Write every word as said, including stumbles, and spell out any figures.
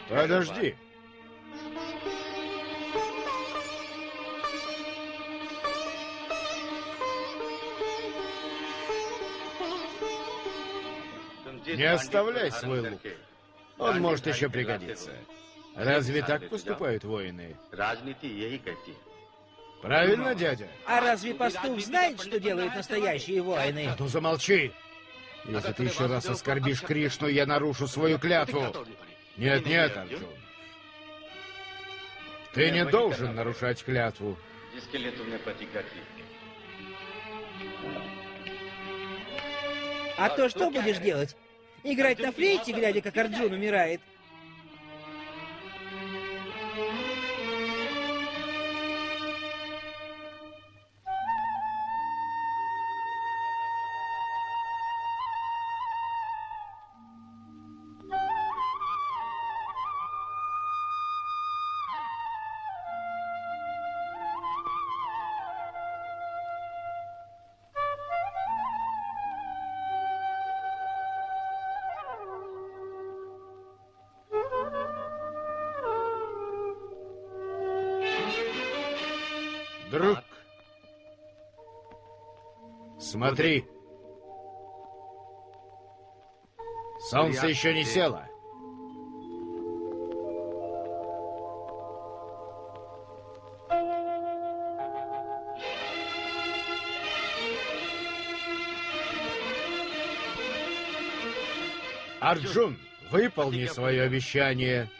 Подожди. Не оставляй свой лук. Он может еще пригодиться. Разве так поступают воины? Правильно, дядя? А разве пастух знает, что делают настоящие воины? А ну замолчи! Если ты еще раз оскорбишь Кришну, я нарушу свою клятву. Нет, нет, Арджун. Ты не должен нарушать клятву. А то что будешь делать? Играть на флейте, глядя, как Арджун умирает? Друг, смотри. Солнце еще не село. Арджун, выполни свое обещание.